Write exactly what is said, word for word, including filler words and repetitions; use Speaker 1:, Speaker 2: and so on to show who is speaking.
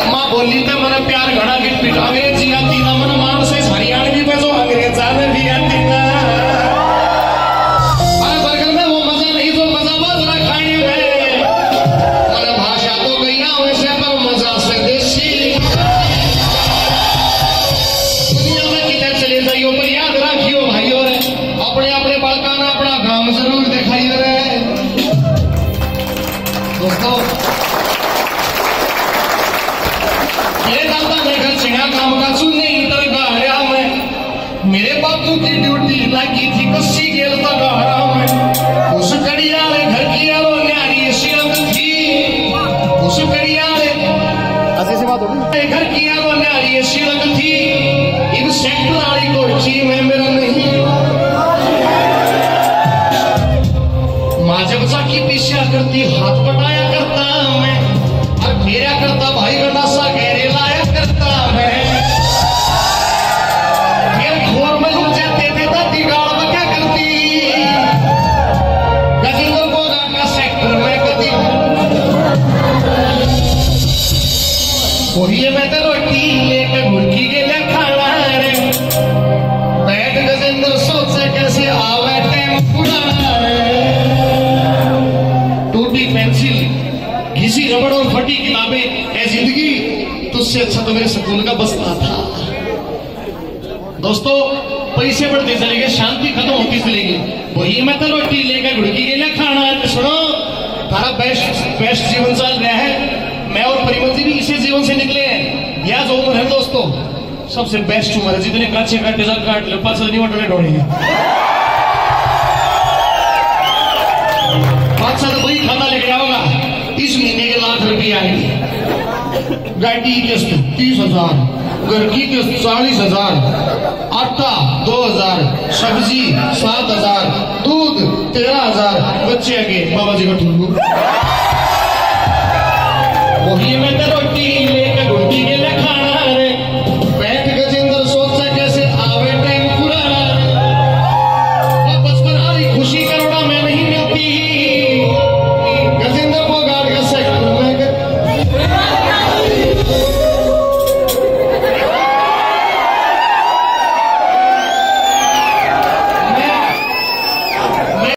Speaker 1: माँ बोली तो मैंने प्यार घड़ा की पिट अंग्रेजी आती ना मन मान से हरियाणवी में जो अंग्रेजा में भी आती ना अरे बरगल में वो मजा नहीं जो मजा बाजरा खाने में मैंने भाषा तो गई वैसे पर मजा से देसी दुनिया में किधर चले जाइयो पर याद रखियो भाइयों रे अपने अपने बालका ना अपना गांव जरूर दिखाइयो रे दोस्तों ये दादा मैं घर सिंगा काम का सुनने इधर गाया मैं मेरे बापू की ड्यूटी लगी थी कस्सी गेल तक गाया मैं उस कड़िया रे घर की यारो न्यारी सिरक थी उस कड़िया रे ऐसे से बात होगी घर की यारो न्यारी सिरक थी इन सेक्टर वाली कोई चीज में मेरा नहीं माँ जब जाकी पीछा करती हाथ पटाया करता मैं और मेरा करता भाई गंडासा गहरे लाया करता मैं फिर घोर में लुक जाते थे दादी गाड़ में क्या करती गजिंदर को का सेक्टर में कदी वही मैं तो रोटी लेकर मुर्गी के लिए खाना रे बैठ गजिंदर सोचे कैसे आवे टाइम पूरा टूटी पेंसिल घिसी रबड़ और फटी किताबें ऐ जिंदगी तुझसे अच्छा तो मेरे सुकून का बसता था दोस्तों पैसे बढ़ते चले गए शांति खत्म होती चलेगी वही मैं तो रोटी लेकर घुड़की के लिए खाना है सुनो तारा बेस्ट बेस्ट जीवन चल रहा है मैं और परिमल जी भी इसी जीवन से निकले हैं यह जो उम्र है दोस्तों सबसे बेस्ट उम्र है जितने काचे काटे जा काट लो पांच नहीं वटने ढोड़ेंगे पांच साल वही खाता लेके आओगा इस महीने के लाख रुपये आएंगे गाड़ी की किस्त तीस हजार घर की किस्त चालीस हजार आटा दो हजार सब्जी सात हजार दूध तेरह हजार बच्चे आगे बाबा जी का ठुल्लू वही में तो रोटी ले